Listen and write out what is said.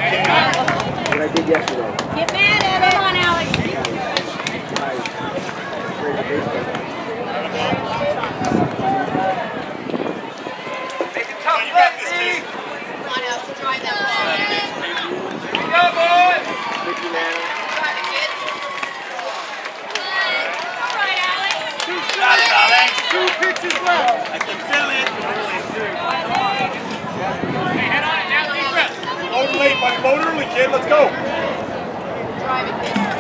What I did yesterday. Get mad at it. Come on, Alex. Make it tough, you got this, kid. Come on, Alex. Try that ball. Go, boy. Thank you, man. Try it, kid. All right, Alex. Got it, Alex. 2 pitches left. I can feel it. Hey, head on it now. Deep breath. Load late, buddy. Load early, kid. Let's go. Drive it, kid.